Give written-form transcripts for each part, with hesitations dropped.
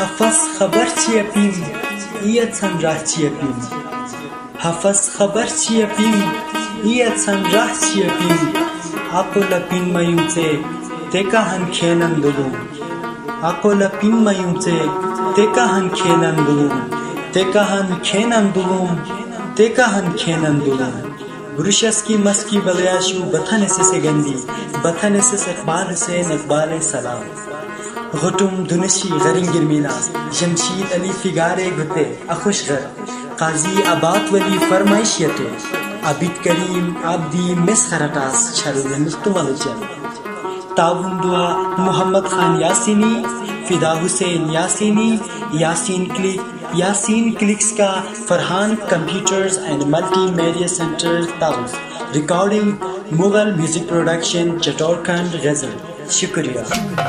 Hafas khabar chiapim iat sanrah chiapim Hafas khabar chiapim iat sanrah chiapim Akola pin mayumse teka han khenan dulum Akola pin mayumse teka han khenan dulum Teka han khenan dulum Teka han khenan dulum Brushasकी Maski बलियाशु बथन से गंदी बथन से इकबाल हुसैन इकबाल सलाम घुटुम दुनशी गरिंगिर मीनास जमशीद अली फिगारे गुते अखुशगर काजी आबाद वली फरमाइशियते आबिद करीम Abdi मिसखरटास छरुल मुस्तमलचन ताउन दुआ मोहम्मद खान यासीनी फिदा Hussain यासीनी Yaseen clicks का Farhan computers and multimedia centre Taus recording Mughal music production Chatorkhand गजल शुक्रिया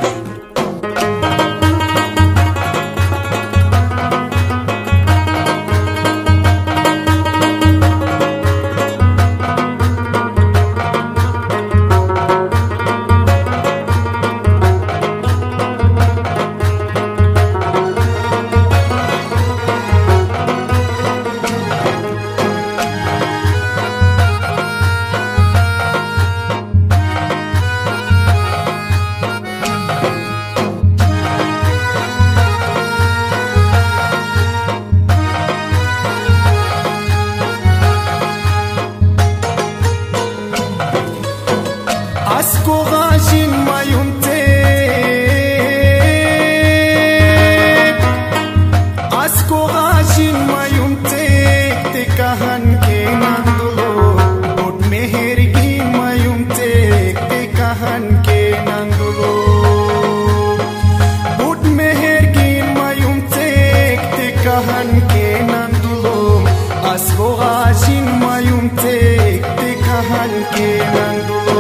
Asko gashin mayumte Asko gashin mayumte te kahan ke nandulo Bot mehergi mayumte te kahan ke nandulo Bot mehergi mayumte te kahan ke nandulo Asko gashin mayumte te kahan ke nandulo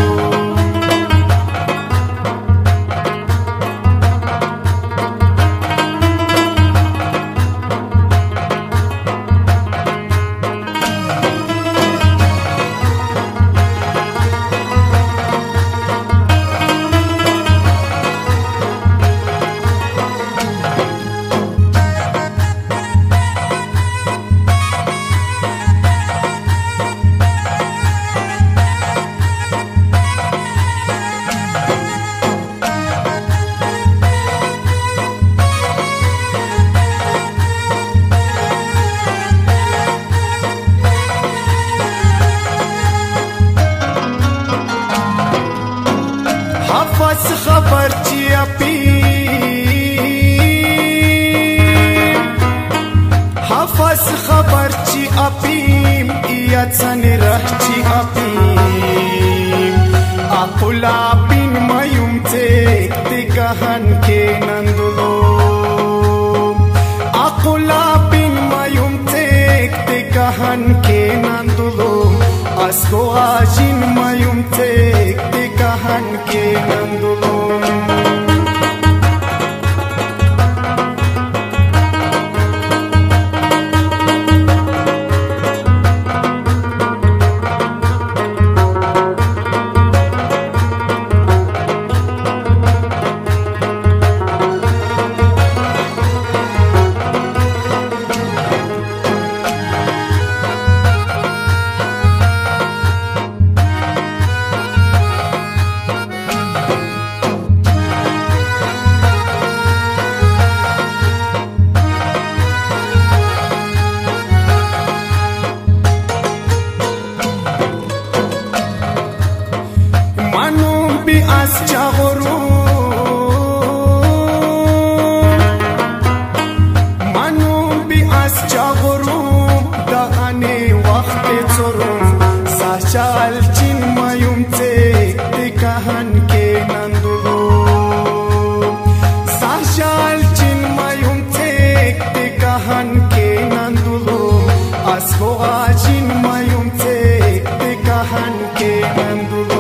Hafas khabar chiapim Hafas khabar chiapim iyat sanirah chiapim Akula bin mayumte tekahan ke nandulo Akula bin mayumte tekahan ke nandulo Asko ajin mayumte tekahan ke nandulo As manum bi as chagorum da ane waqte zorum sachal chin mayumte tekahan ke nandulo sachal chin mayumte tekahan ke nandulo asgo ajin mayumte tekahan ke nandulo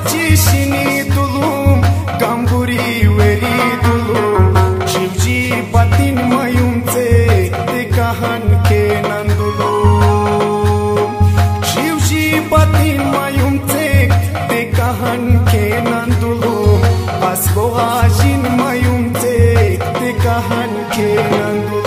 chishini dulum gamburi veri dulum shivji batin mayumte te kahan ke nandulum shivji batin mayumte te kahan ke nandulum asgo ajin mayumte te kahan ke nandulum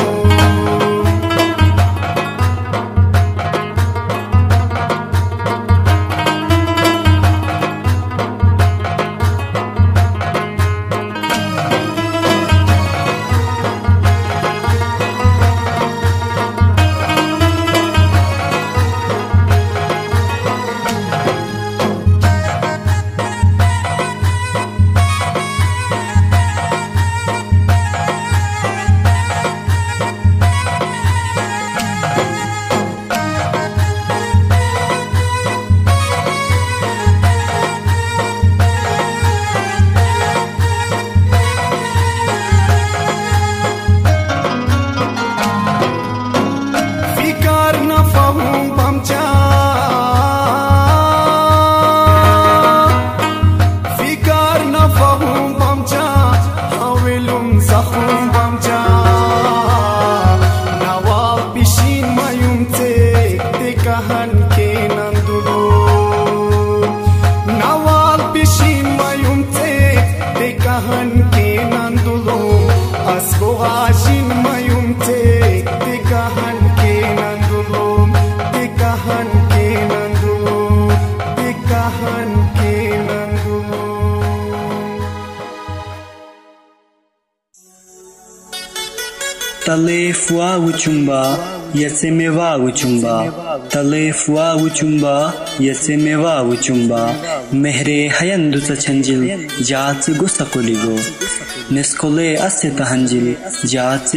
Talefua uchumba yasemewa uchumba Talefua uchumba yasemewa uchumba Mehre hayandu tachanjil jaatse gusakuligo Neskole ase tahanjil jaatse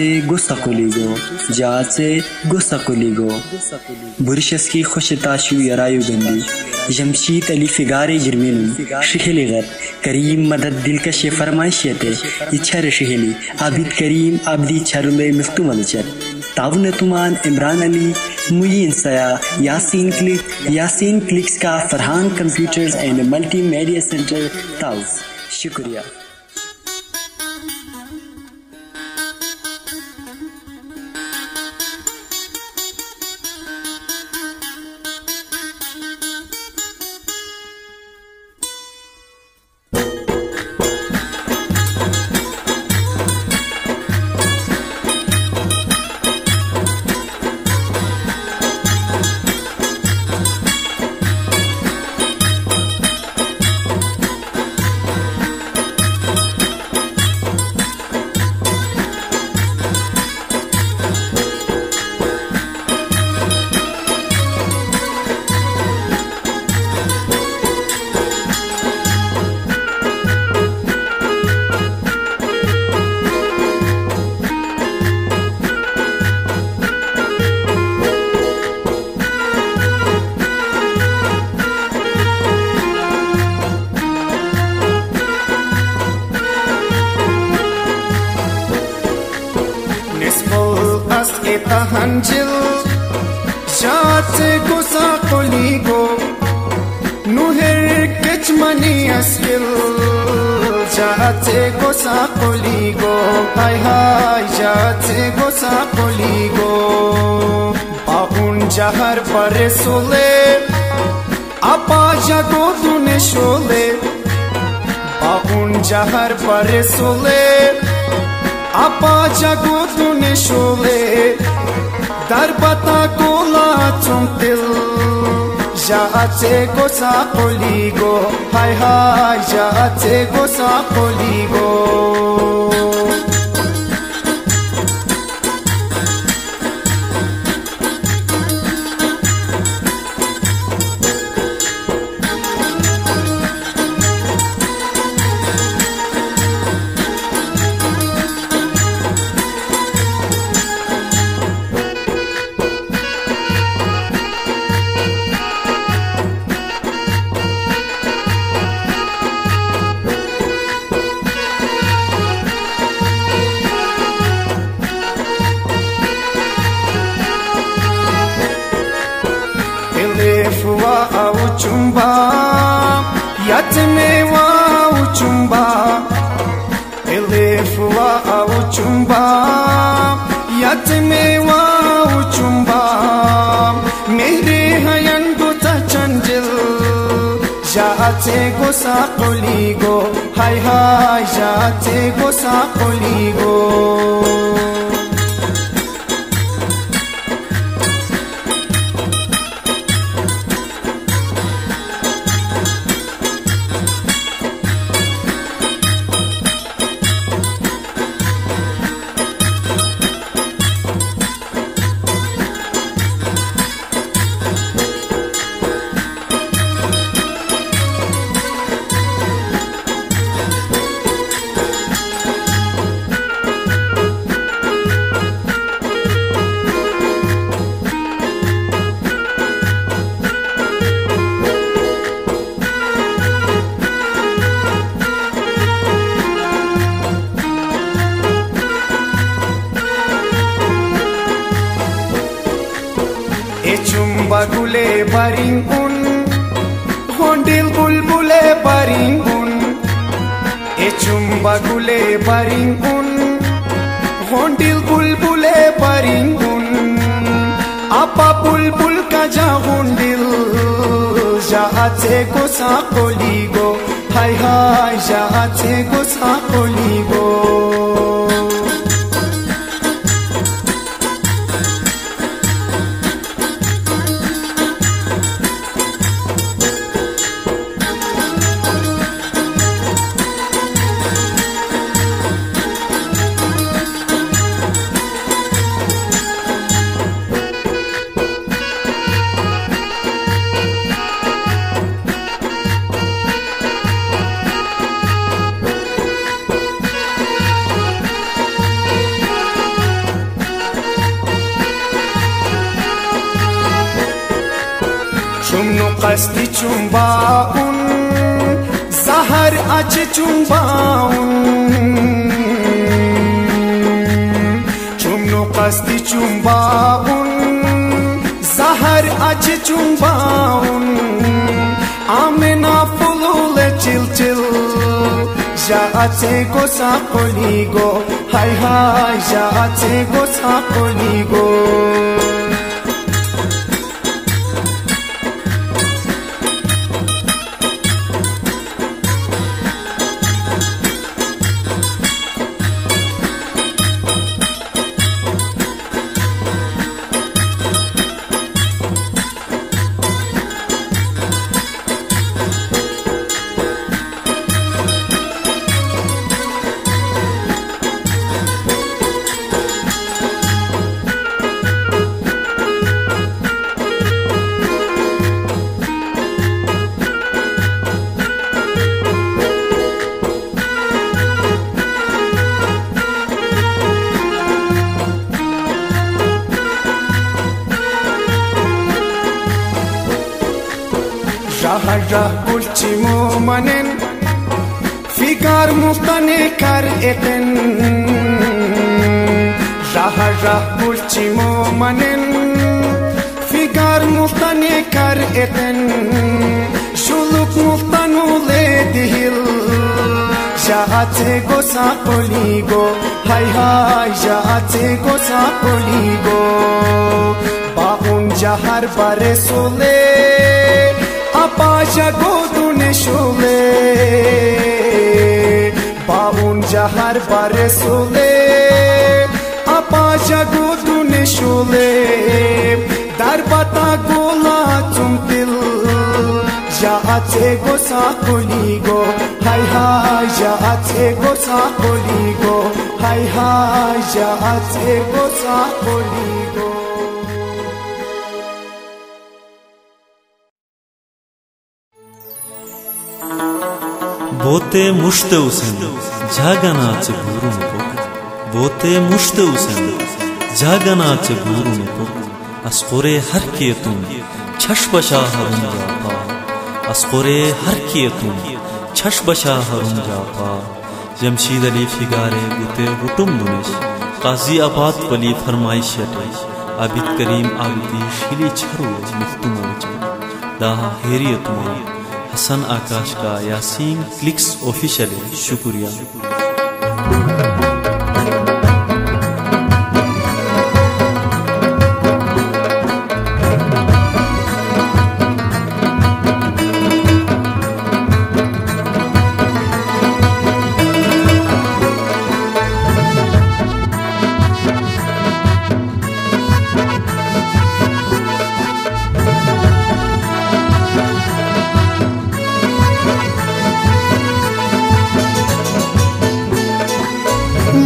gusakuligo Burishasकी खुशताशु यरायु गंदी जमशीद अली फिगारे जर्मीनुम शिहली गर करीम मदद दिलकश फरमाइशियते इच्छा रशिहली आबिद करीम आबदी छरुले मिफ्तु मलचर ताउन तुमान इमरान अली मुयीन सया Yaseen clicks का Farhan computers and multimedia centre Taus शुक्रिया Tahanjil Jaatse gusa koligo Nuher kechmani askil Jaatse gusa koligo Hai hai jaatse gusa koligo Baun jahar pare sole Apa jago dune shole Baun jahar pare sole Apa jago dune shole Darbata kola chumtil Jaatse gosa koligo Hai hai jaatse gosa koligo Jate go sakoligo, hai hai, jate go sakoligo. Bagule baringun, hondil bulbule baringun. Bagule baringun, hondil bulbule baringun. Apa bulbul kaja hondil, jaate go sakoligo, hai hai, jaate go sakoligo. Chumno qasti chumbaun, zahar ache chumbaun. Chumno qasti chumbaun, zahar ache chumbaun. Amena fulule chil chil, jaate go sakoligo, hai hai, jaate go sakoligo. Rah gulchimo manen, figar muftane kar eten. Rah gulchimo manen, figar muftane kar eten. Shuluk muftanule dihil, jaate go sakoligo, hai hai, jaate go sakoligo. Baun jahar bare sole, Apaja godune shule, baun jahar bare sule. Apaja godune shule, darbata gola tumtil. Jaate go sakoligo, hai hai, jaate go sakoligo, hai hai, jaate go sakoligo. Bote mushte usen, jaganache gurun pok. Bote mushte usen, jaganache gurun pok. Asqore har kiyetum, chashbasha harun japa. Asqore har kiyetum, chashbasha harun japa. Jamshid Ali figare bute rutum dunesh. Qazi Abad wali farmaish yate. Abid Karim Abidi shili charu muftum avche. Daha heriyatuma. Hasan Akash का Yaseen clicks official शुक्रिया।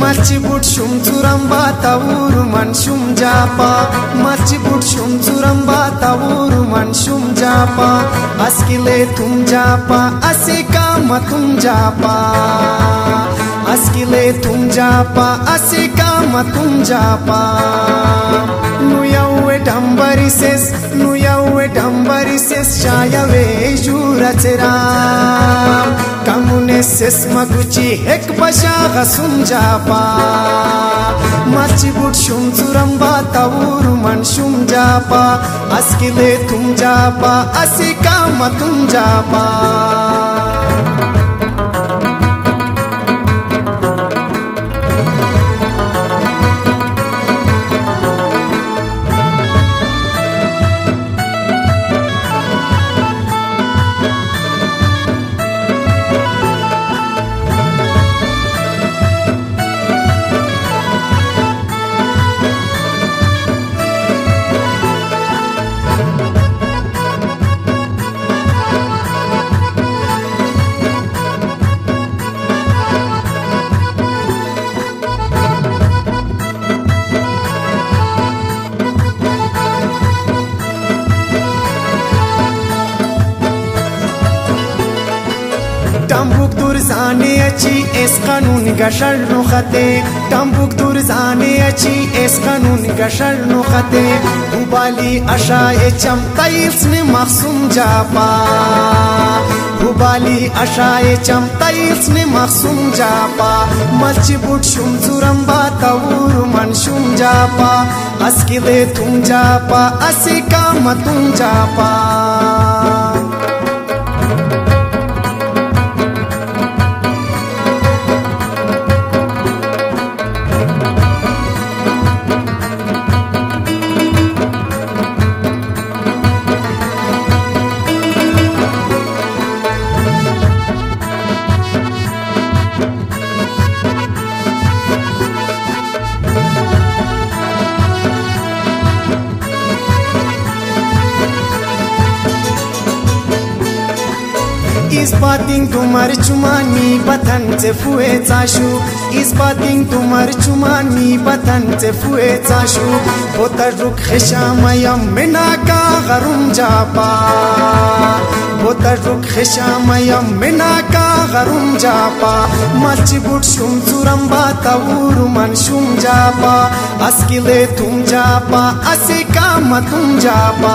Marci but shum turamba tauru man shum japa. Marci but shum turamba tauru man shum japa. Askile tum japa, asika matum japa. Askile tum japa, asika matum japa. Nuyawe dambari ses chayave jurachera. Kamune ses maguchi hek basha gasum japa. Marci but shum turamba tauru man shum japa. Askile tum japa, asika matum japa. Tambuk dur zane achi es kanun gashar no khate. Tambuk dur zane achi es kanun gashar no khate. Hubali asha echam tails ne maksum japa. Hubali asha echam tails ne maksum japa. Marci but shum turamba tauru man shum japa. Askile tum japa, asika matum japa. Ispating tumar chumani batan te fue tashu. Ispating tumar chumani batan te fue tashu. Botaruk kheshamayam menaka garum japa. Botaruk kheshamayam menaka garum japa. Marci but shum turamba tauru man shum japa. Askile tum japa, asika matum japa.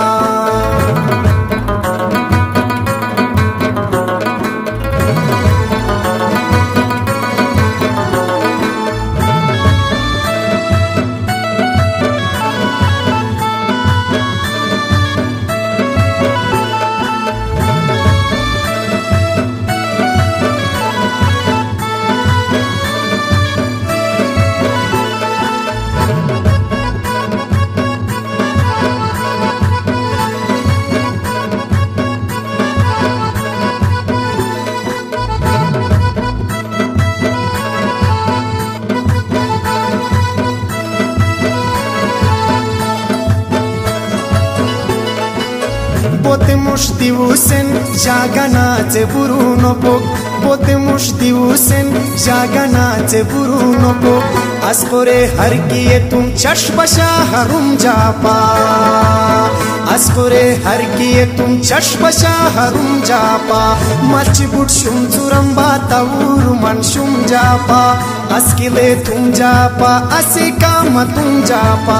Bote mushtiusen jagana te buruno pok. Bote mushtiusen jagana te buruno pok. Askore har kiye tum chashbasha harum japa. Askore har kiye tum chashbasha harum japa. Marci but shum turamba tauru man shum japa. Askile tum japa, asika matum japa.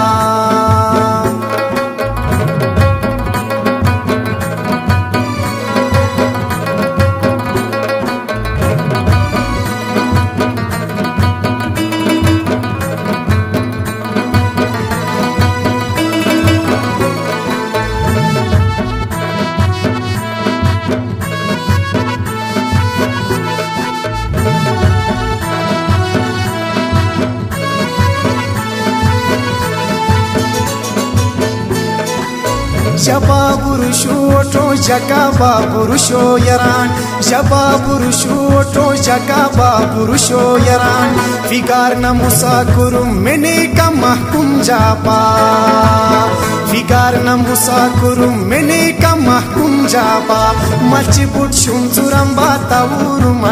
Jaba burushu oto jakaba burusho yaran. Jaba burushu oto jakaba burusho yaran. Figar na musakurum mene ka mahkum japa. Figar na musakurum mene ka mahkum japa. Marci but shum turamba tauru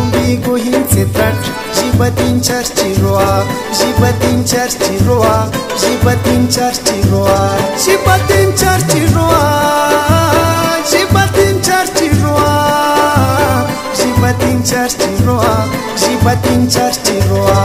Tumbi gohin cetrat Jibatin charchiroa Jibatin charchiroa Jibatin charchiroa Jibatin charchiroa Jibatin charchiroa Jibatin charchiroa Jibatin charchiroa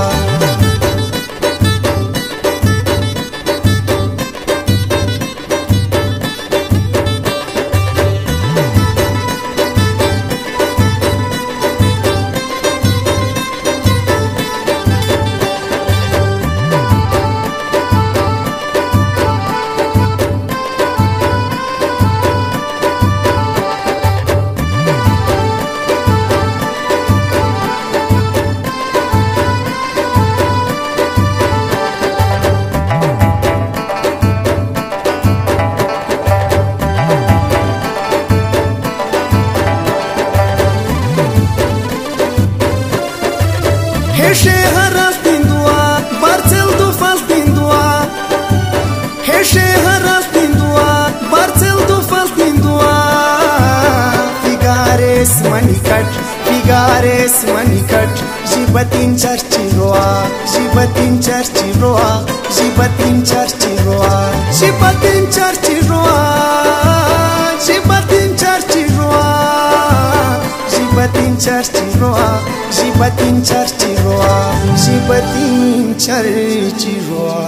Heșe haras din dua, Barțel du fals din dua. Heșe haras din dua, Barțel du fals din dua. Figares manicat, figares manicat. Jibatin charchiroa, jibatin charchiroa, jibatin charchiroa, jibatin charchiroa, jibatin charchiroa, jibatin charchiroa. Jibatin charchiroa, jibatin charchiroa.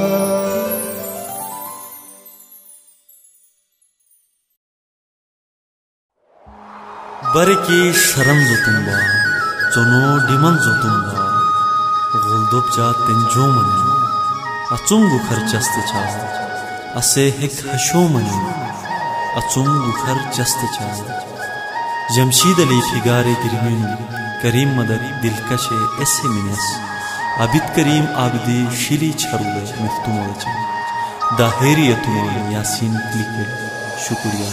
Barki sharam zotumba, zono diman zotumba, goldop ja tenjomani, atungu kharchaste cha, ase hek hashomani, atungu kharchaste cha. Jamshid Ali figare girmin, Karim madad dilkashe esse minas, Abid Karim abdi shili charule miftumolecha, Dahiriyatuma Yasin klike, shukriya.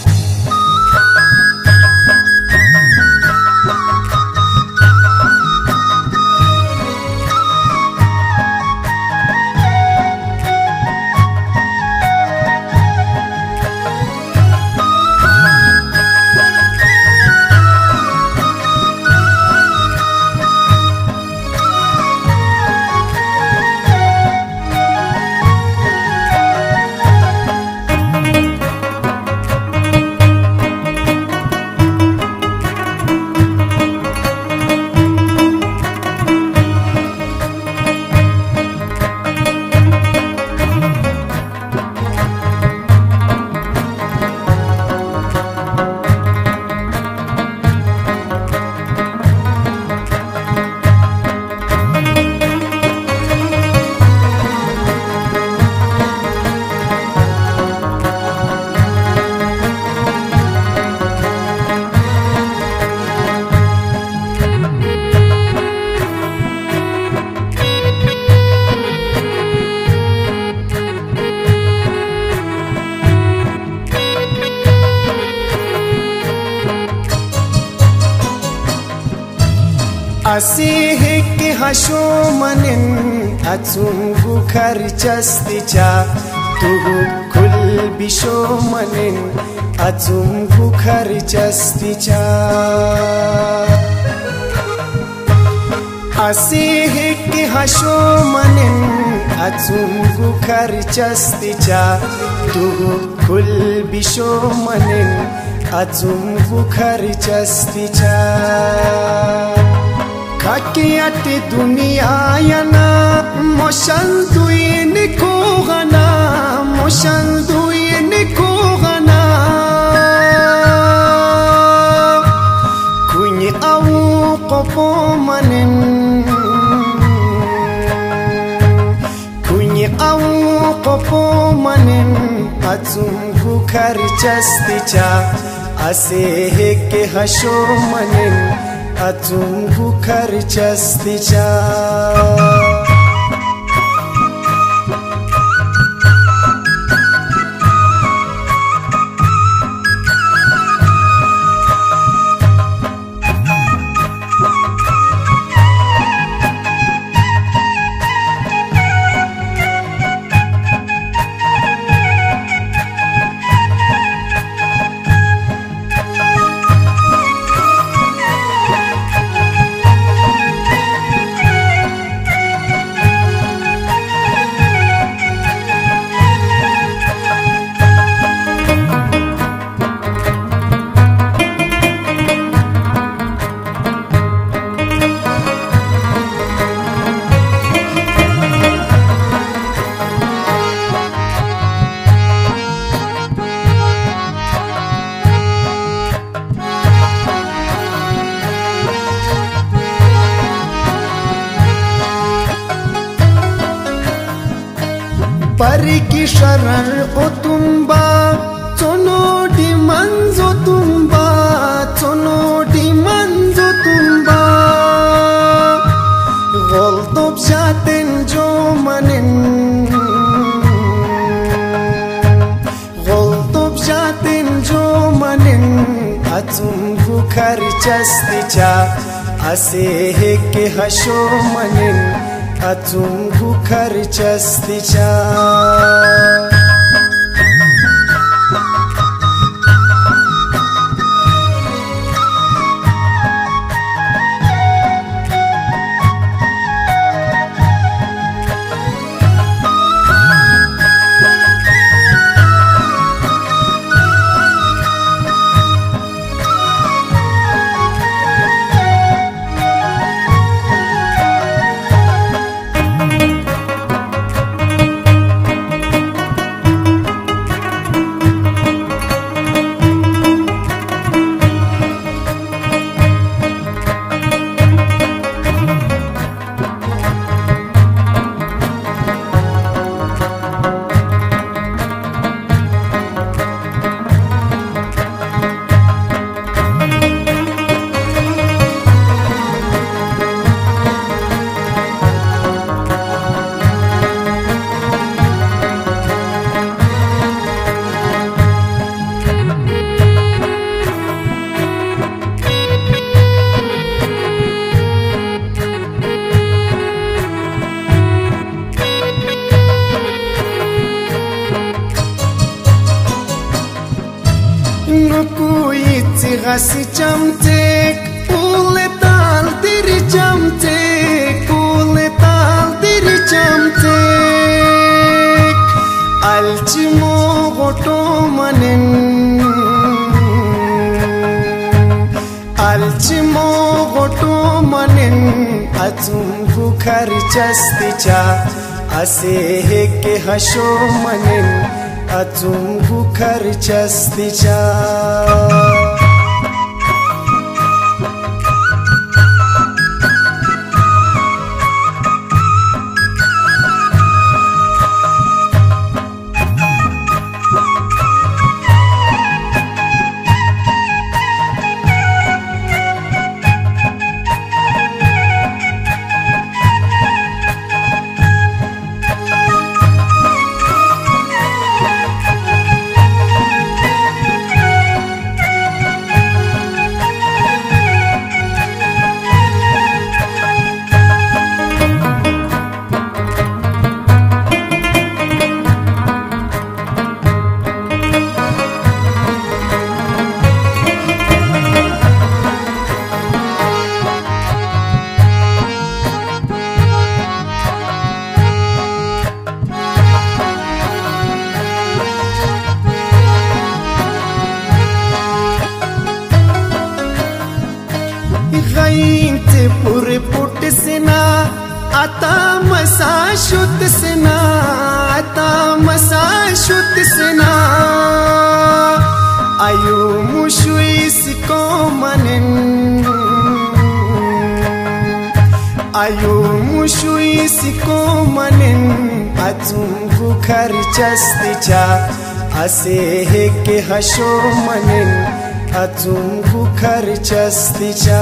Asihik hashomanin atungu kharchasticha tugu kul bishomanin atungu kharchasticha Asihik hashomanin atungu kharchasticha tugu kul bishomanin atungu kharchasticha Kakiyati dunia yana moshanduini kugana moshanduini kugana kunyi awu qopomanin kunyi awu qopomanin atungu kharchasticha aseheke hashomanin atungu kharchasticha Pariki sharar otumba Tono di manzo tumba Tono di manzo tumba Goldob jaten jo manen Goldob jaten jo manen Atum bukhar chasticha Ase ke hasho manen Atum bukhar chasticha Gasi chamtek ule tal diri chamtek ule tal diri chamtek alchimo goto manen alchimo goto manen atum bukhar chasticha ase ke hasho manen atum bukhar chasticha Gainte pure put sena ata masashut sena ata masashut sena ayu mushui siko manen ayu mushui siko manen atum bukhar chasticha ase ke hasho manen atum bukhar chasticha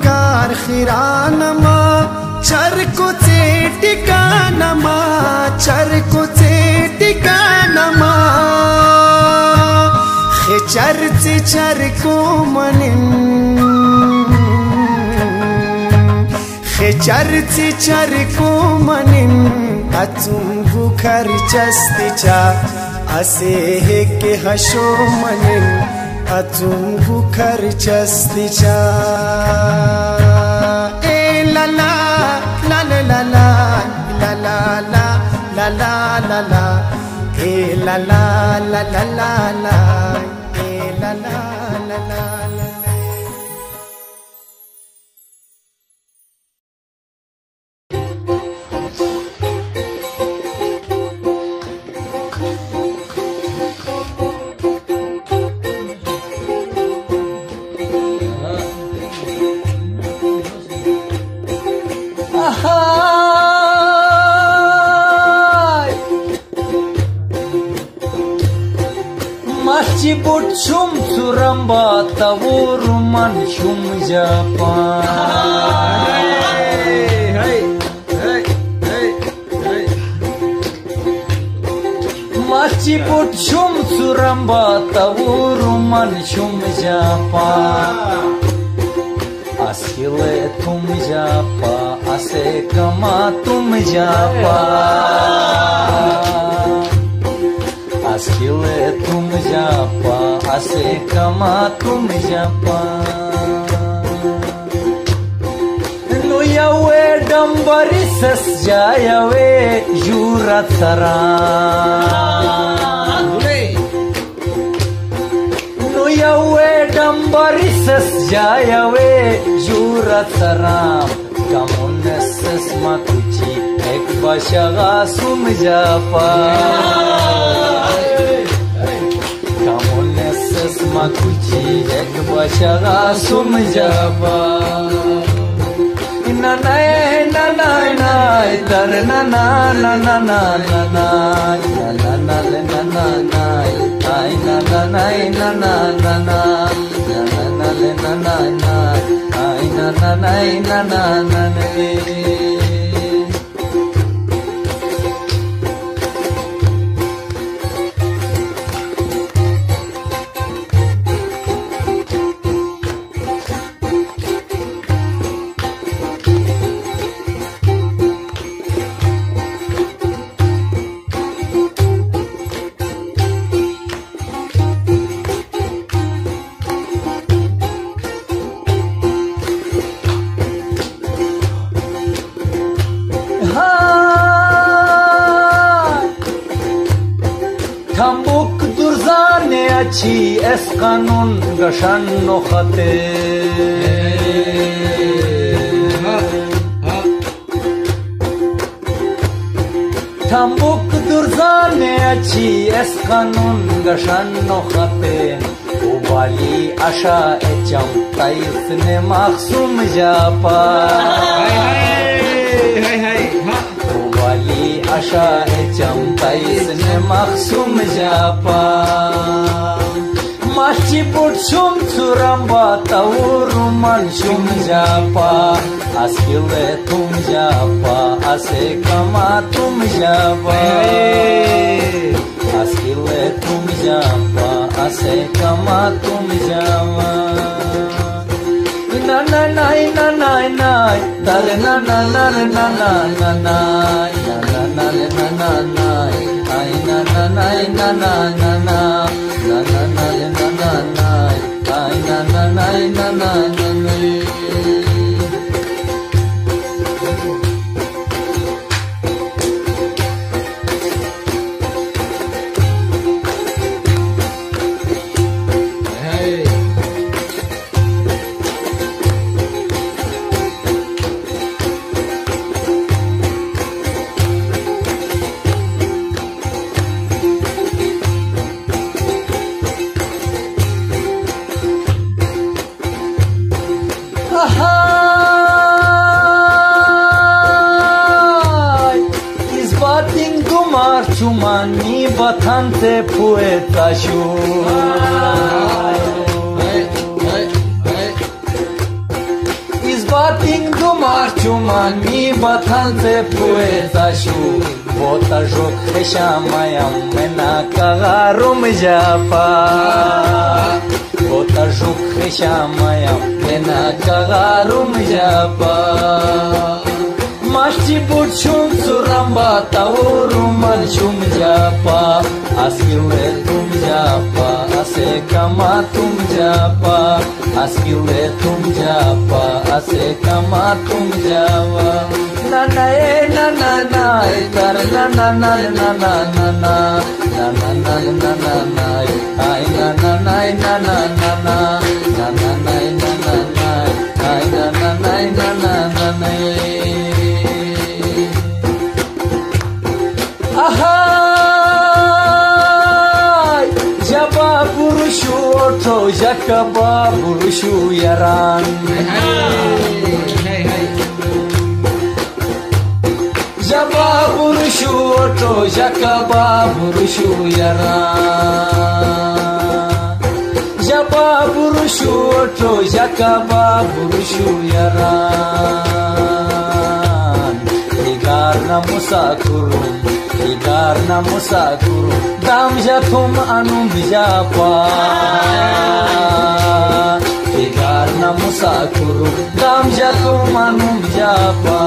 कार खिरानमा चरकुचे टिकानमा चरकुचे टिकानमा खिचरचे चरको मनिन खिचरचे चरको मनिन अचून बुखर चस्तिचा असे हे के हशो मनिन अचून बुखर चस्तिचा ए ला ला ला ला ला ला ला ला ला ला ला ला ए ला ला ला ला ला ला ए ला ला ला ला ला Masci bucum suramba tavuruman shum Japan. Masci bucum suramba tavuruman shum Japan. Askile tum japa, ase kama tum japa. Askile tum japa, ase kama tum japa. No yawe dambari sas jayawe jurat saram. No yawe dambari sas jayawe jurat saram. Kamun nesses makuchi ek bashaga sum japa. Kamun nesses makuchi ek bashaga sum japa. Na na na na na tar na na na na na na na na na na na na ay na na na na na na na na na na na na ay na na na na na na na Tambuk durzane achi es kanun gashan no khate Tambuk durzane achi es kanun gashan no khate Ubali asha echam taisne makhsum japa Ubali asha echam taisne makhsum japa Masci bucum suramba tavuruman shum japa Askile tum japa ase kama tum japa Askile tum japa ase kama tum japa Na na na na na na tar na na na na na na na na na na na na na ay na na na na na na na na na na na na na ay na na na na na na na Izbatin dumar chumani batante poeta shu bathan te poeta shu bota jok eshamayam mena kagarum japa bota jok eshamayam mena kagarum japa Maști bucium suramba taurumal chum japa askile tum japa ase kama tum japa askile tum japa ase kama tum java na na na na na tar na na na na na na na na na na na na na ai na na na na na na na na na na na na na ai na na na na na na na Ahai, jaba burushu oto jakaba burushu yaran. Jaba burushu oto jakaba burushu yaran. Jaba burushu oto jakaba burushu yaran. Igarna musakurum. Igarna musakuru dam jatum anum japa Igarna musakuru dam jatum anum japa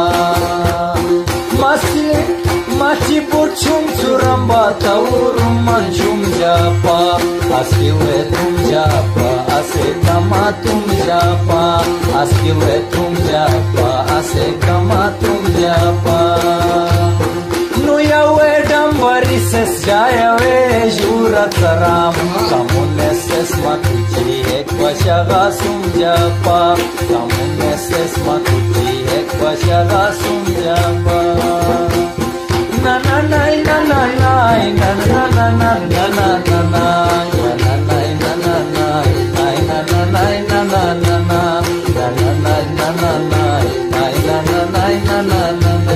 Mati buchum suramba taurum manchum japa Askile tum japa ase kama tum japa Askile tum japa ase kama tum japa Nuyawe dambarises jayawe jura taram Kamuneses makuji ekvashaga sumjapa Kamuneses makuji ekvashaga sumjapa Na na na na na na na na na na na na na na na na na na na ai na na na na na na na na na na na na na ai na na na na na na na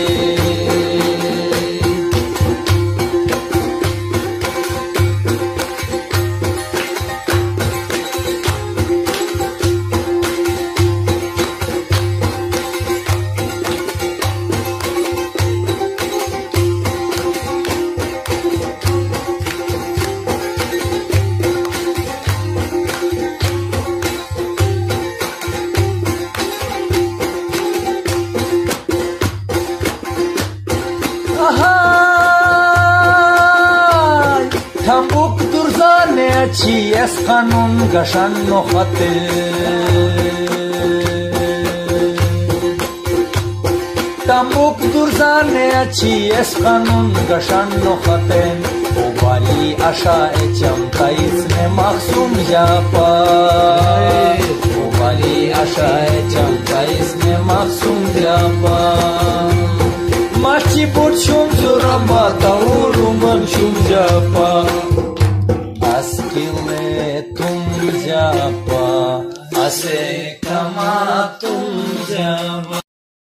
Tambuk durzane achi es kanun gashan no khate Tambuk durzane achi es kanun gashan no khate Obali asha echam tais ne maksum japa Obali asha echam tais ne maksum japa Machi buchum suramba taurum manchum japa Askile tum japa ase kama tum japa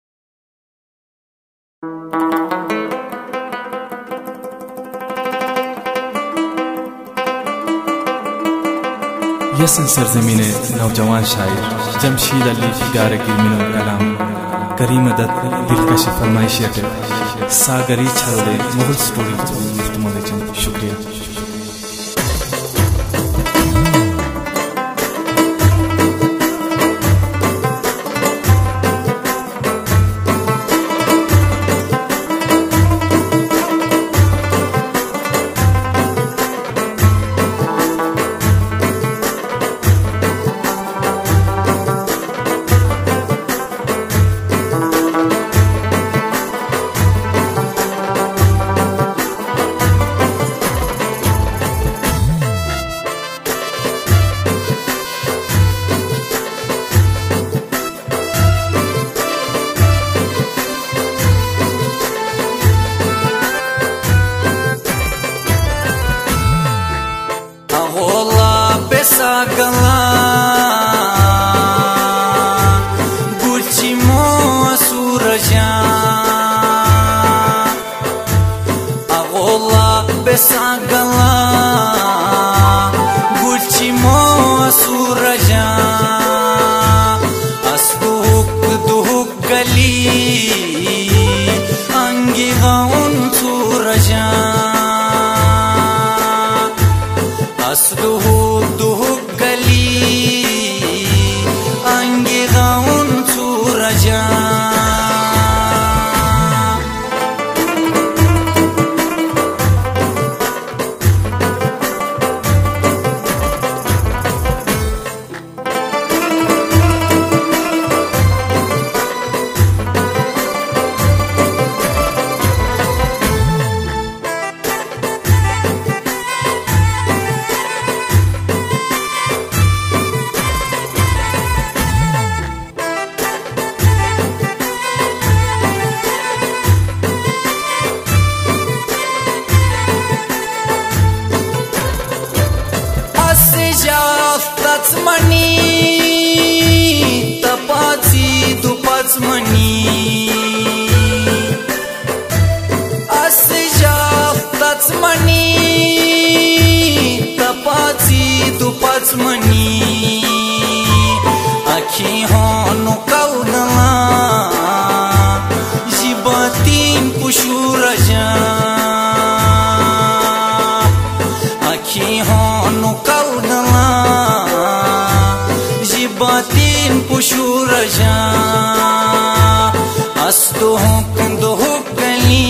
यसन सरजमीने नौजवान शायर Jamshid Ali figure की मिनो कलाम करीम दत्त दिलकश फरमाइश सागरी छलदे Mughal story तुमले शुक्रिया गली मनी तपाची दुपाच मनी असजाफ्ताच मनी तपाची दुपाच मनी आखी होनु कौदला जिबातीन पुशुरजा आखी होनु कौदला जिबातीन पुशुरजा अस्तु हुकली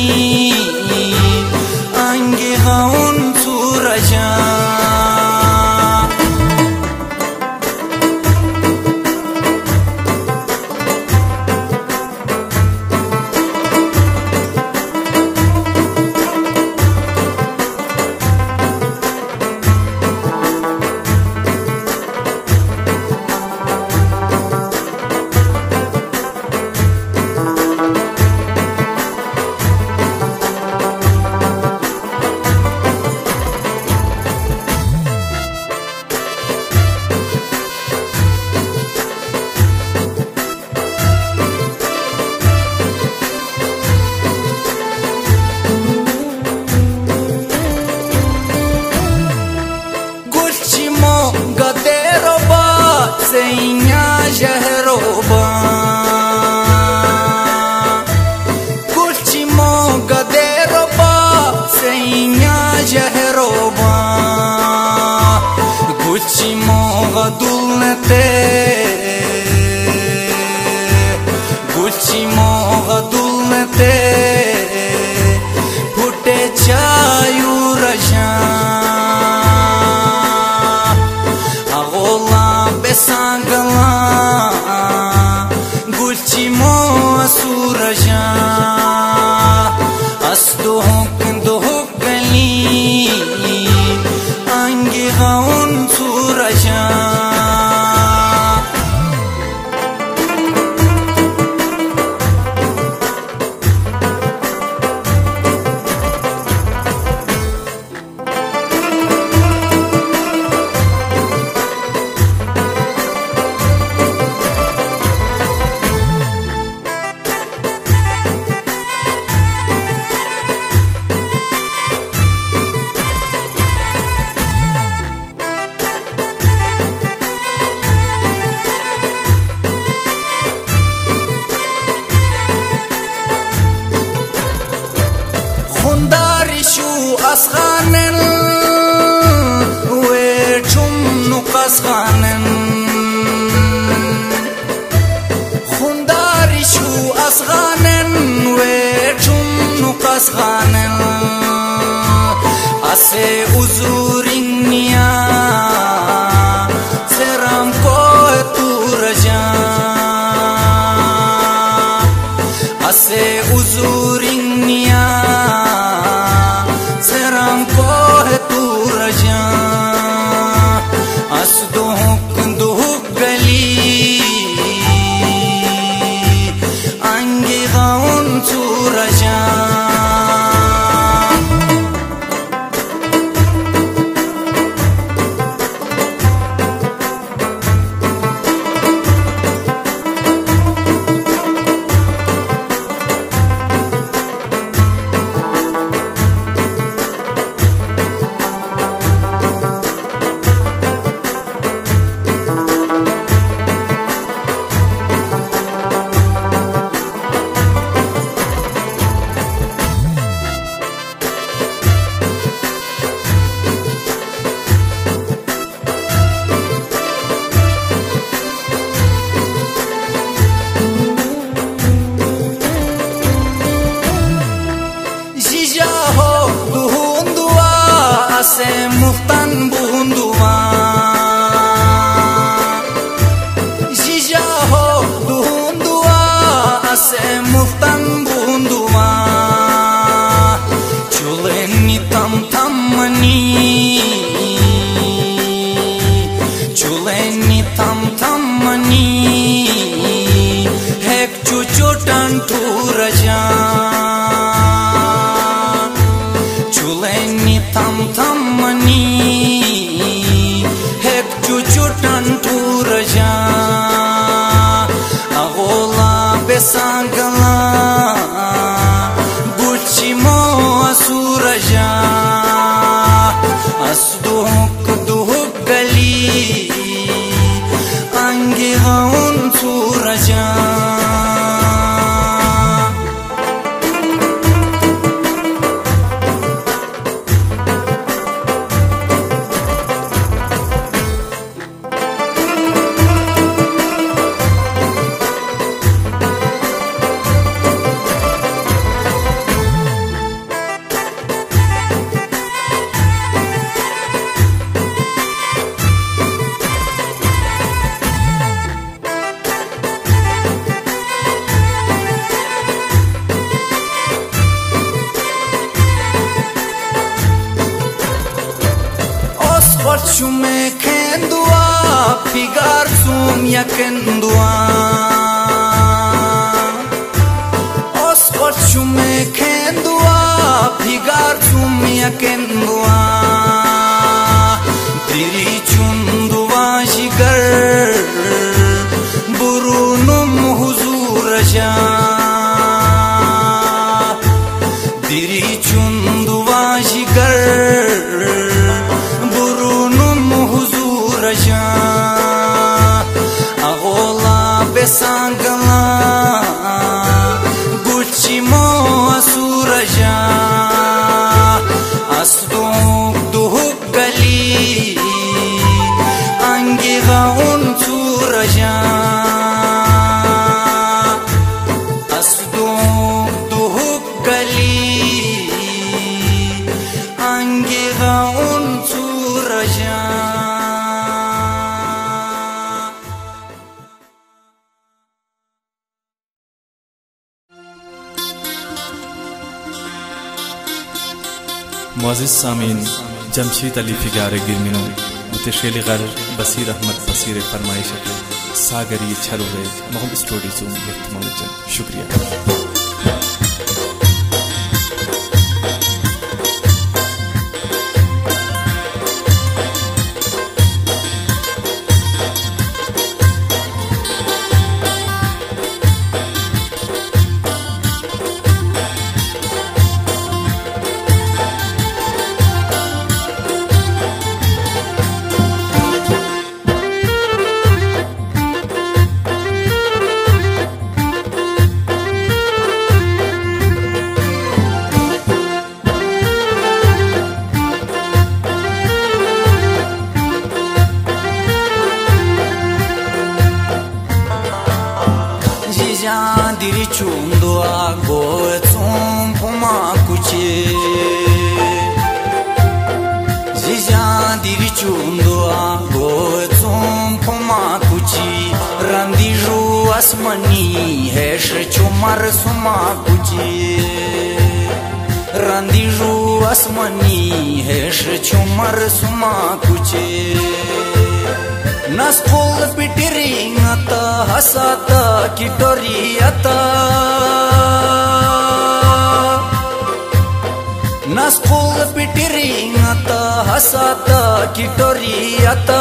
अंगे गाउन सूरजा Seinha jahroba Kulchimo gaderoba Seinha jahroba Kulchimo gadulnete Kulchimo gadulnete Pute chayu raja Sangala Gulchimo asuraja Asduhukali Angi gaun suraja Asganen ve çumnuk asganen Hundari şu asganen ve çumnuk asganen Ase uzurin niya seram ko turaja Ase uzurin niya Seram ko hai tu raja Asduhuk gali Angi gaun tu raja Se muhtan buhunduma Jija ho duhundua Se muhtan buhunduma Chuleni tam tam mani Chuleni tam tam mani Hek chuchutan tu raja Chuleni tam tam mani Hek chuchutan tu सूरजा अगोला बेसांगला गुचिमो सूरजा असदुक दुक गली अंगे गाउन सूरजा Chume kendua pigar sum ya kendua Oscot chume kendua pigar sum ya kendua Diri chundua jigar burunum huzur ja Diri chundua jigar अगोला बेसांगला गुचिमो सूरजा असदुक दुक गली अंगे गाउन सूरजा असदुक दुक गली अंगे गाउन सूरजा मुअज़्ज़िज़ सामीन जमशीद अली फिगारे गिरमिनो मुतशेली गर बसीर अहमद बसीर फरमाइश सागरी छरुवे महम स्टोरी जूम यत्मोजन शुक्रिया diri chundua goe tsum puma kuche Zija diri chundua goe tsum puma kuchi Randi ju asmani hesh chumar suma kuchi Randi ju asmani hesh chumar suma kuchi Naskol pitiringata hasata kitoriata Naskol pitiringata hasata kitoriata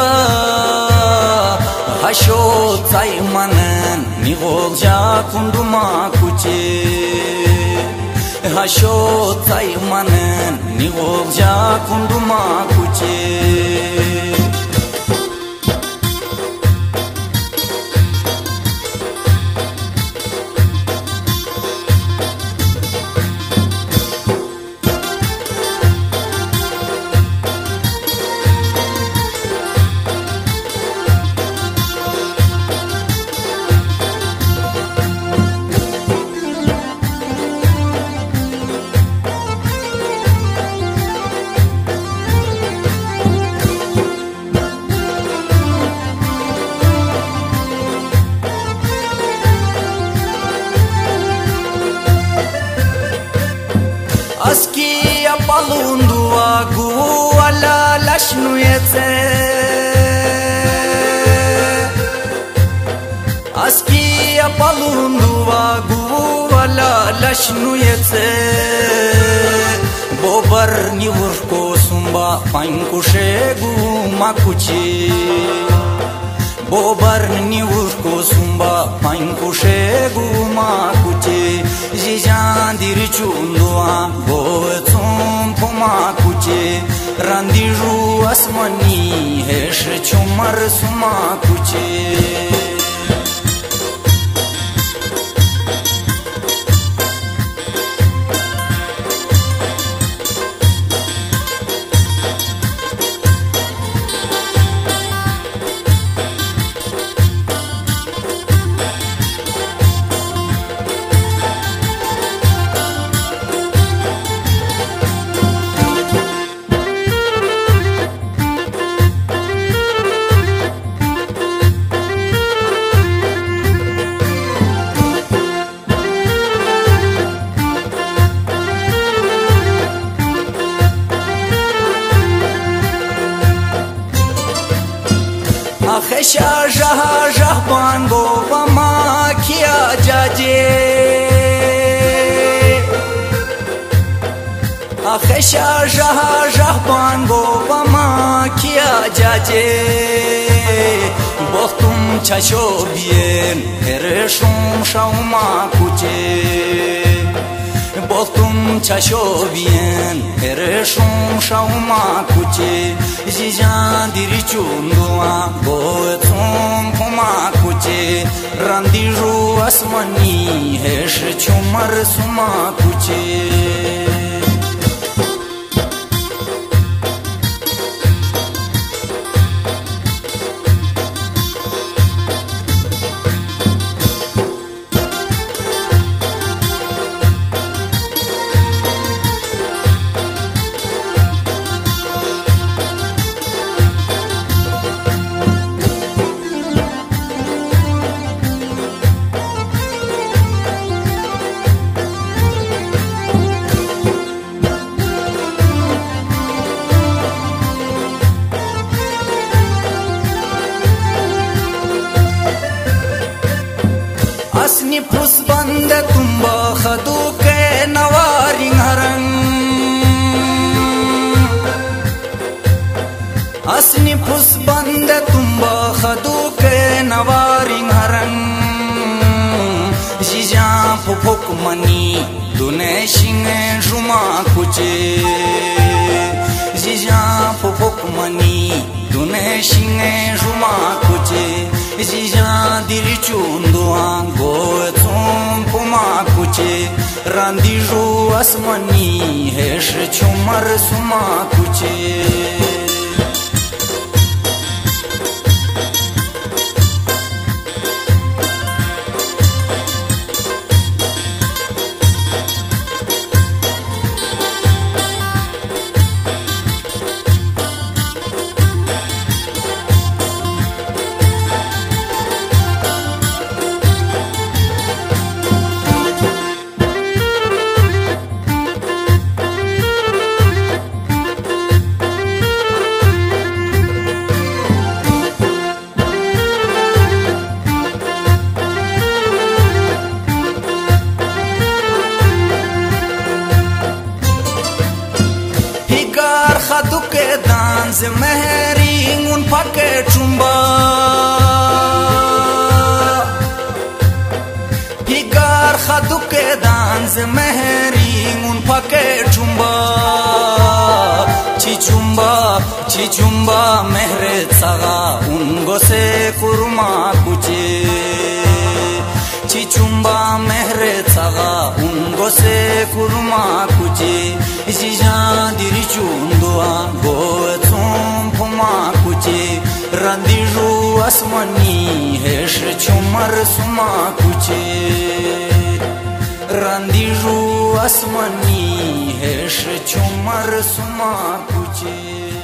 Hasho tsaimanen nigol ja kunduma kuche Hasho tsaimanen nigol ja kunduma kuche Aski apalundu agu ala lashnuyetse Aski apalundu agu ala lashnuyetse Bobar ni urko sumba pankushe gu makuchi बोबर निउर को सुम्बा पाइंको शेगु माकुचे जिजांदिर चुंदुआ बोचुम पुमाकुचे रंदिरु असमनी हेश चुमर सुमाकुचे आखेशा जहा जहबान गो बमा किया जाजे आखेशा जहा जहबान गो बमा किया जाजे बोख्तुम चशो बियन हेरेशुम शाउमा कुचे बोख्तुम चशो बियन हेरेशुम शाउमा कुचे जिजांदिर चुंदुआ बोचुम पुमा कुचे रंदिरु असमनी हेश चुमर सुमा कुचे असनी फुस बंद तुम्बा खदू के नवारी हरंग असनी फुस बंद तुम्बा खदू के नवारी हरंग जिजा फुफुक मनी दुने शिंगे जुमा कुचे जिजा फुफुक मनी दुने शिंगे जुमा कुचे जिजांदिर चुंदुआ बोचुम पुमा कुचे रंदिरु असमनी हेश चुमर सुमा कुचे खदू के दांज महरी उन पके चुम्बा हिगार खदू के दांज महरी उन पके चुम्बा चिचुम्बा महरे सगा उनको से कुरमा कुचे चिचुम्बा महरे सगा उनको से कुरमा कुचे जिजांदिर चुंदुआ बोचुम पुमा कुचे रंदिरु असमनी हेश चुमर सुमा कुचे रंदिरु असमनी हेश चुमर सुमा कुचे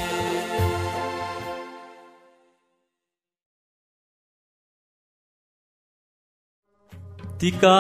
तिका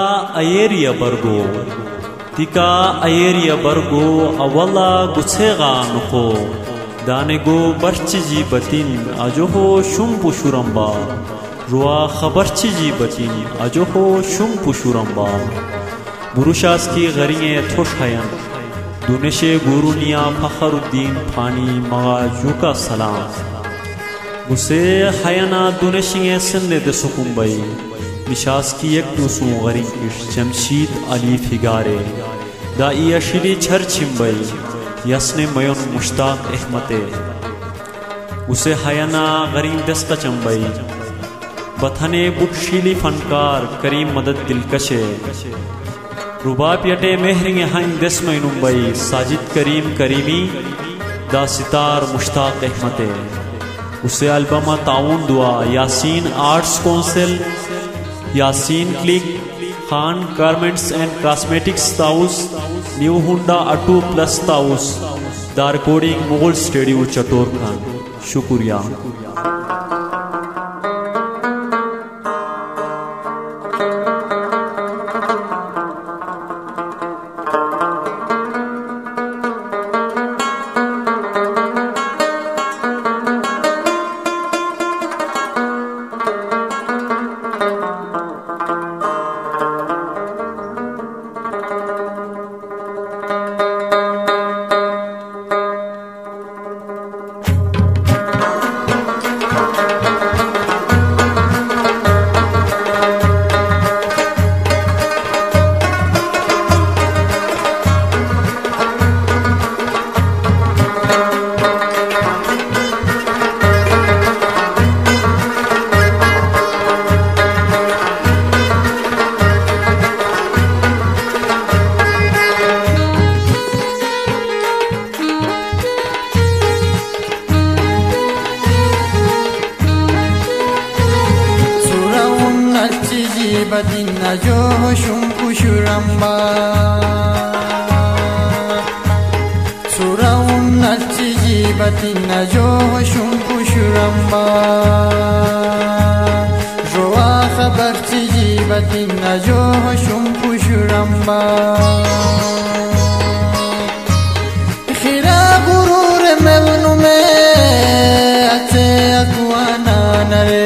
अयेरिया बर्गो अवला गुछेगा नुको दानेगो बर्चिजी बतिन अजोहो शुम्पु शुरम्बा रुआ खबरचिजी बतिन अजोहो शुम्पु शुरम्बा बुरुशास की गरिये थोश हयन दुनेशे गुरुनिया फखरुद्दीन फानी मगा जुका सलाम उसे हयाना दुनेशिंगे सन्ने दे सुकुम्बई निशास की एक दूसू गरीब जमशीद अली फिगारे दा इयशिली छर छिम्बई यसने मयोन मुश्ताक अहमते उसे हयाना गरीब दस्ता चंबई बथने बुटशीली फनकार करीम मदद दिलकशे रुबाब यटे मेहरिंगे हंग दस्मई नुम्बई साजिद करीम करीमी दा सितार मुश्ताक अहमते उसे अल्बमा ताउन दुआ Yaseen arts council Yaseen click Khan garments and cosmetics Taus new हुंडा अटू प्लस ताउस दा recording Mughal studio Chatorkhand शुक्रिया। badina joshum kushuramba suraun nachiji badina joshum kushuramba joa khabar chiji badina joshum kushuramba khira gurur melnu me ate akwana nare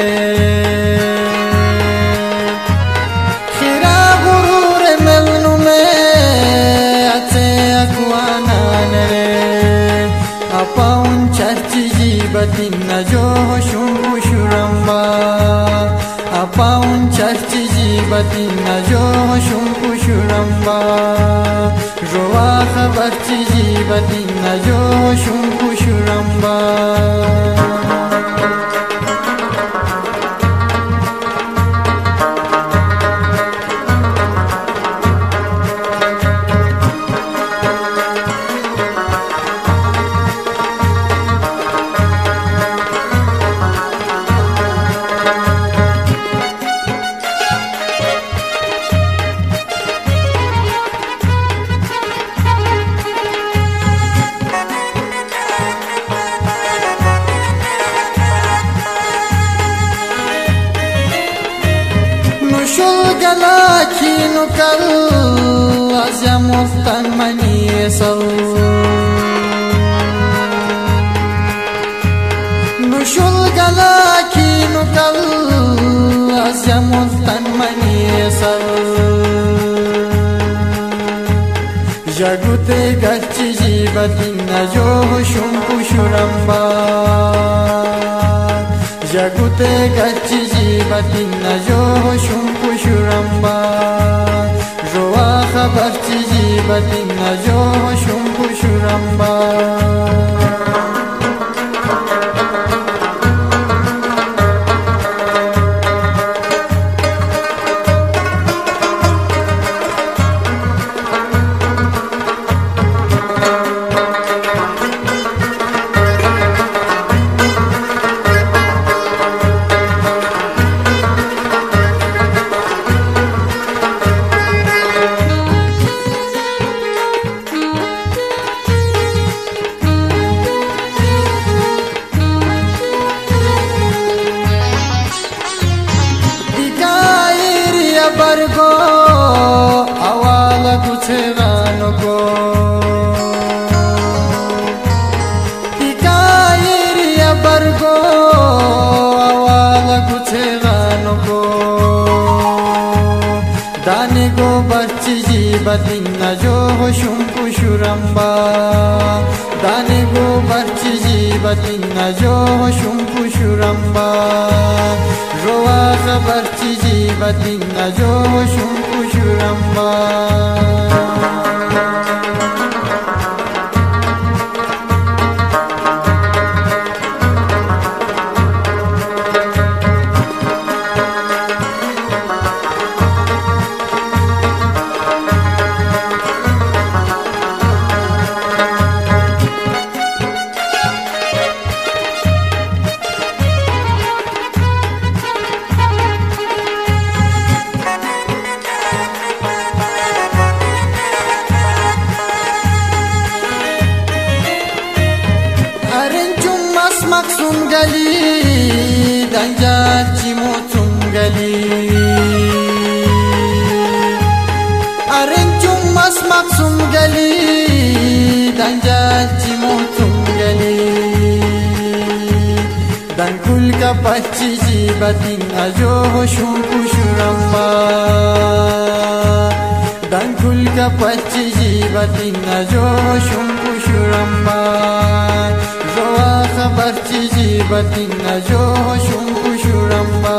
badina joshum kushuramba apaun charchiji badina joshum kushuramba roa khabar chiji badina joshum kushuramba Galakino kal azamostan maniesal nushul galakino kal azamostan maniesal jagute gachiji badina joshum kushuramba jagute gachiji badina joshum kushuramba roa khabar chiji badina joshum kushuramba bargo awala kucherano go tikairiya bargo awala kucherano go dani go barchiji badina joshum kushuramba dani go barchiji badina joshum kushuramba roa khabar chiji batin ajo shum kushuramba Maksun gali danjat cimutun gali Arencum mas maksun gali danjat cimutun gali Dan kul ka pachi jibatin ajo shum kushuramba Dan kul ka pachi jibatin ajo shum kushuramba roa khabar chiji batin ajo shum kushuramba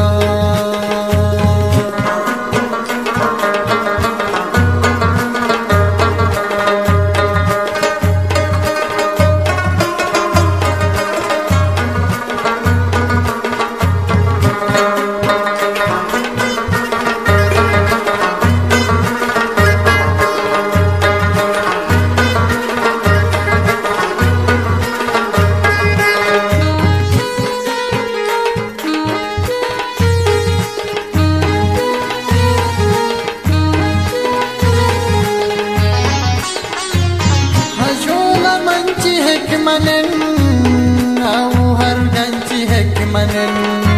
manen au har ganchi hek manen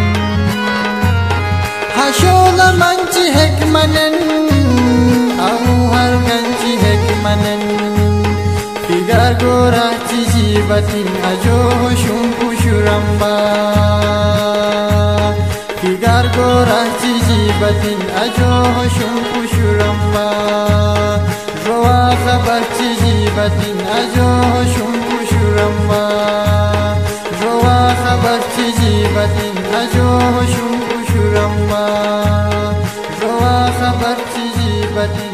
hashola manchi hek manen au har ganchi hek manen figar gora chiji batin ajo shum kushuramba figar gora chiji batin ajo shum kushuramba roa khabar chiji batin ajo shum kushuramba roa khabar chiji batin ajo shum kushuramba roa khabar chiji batin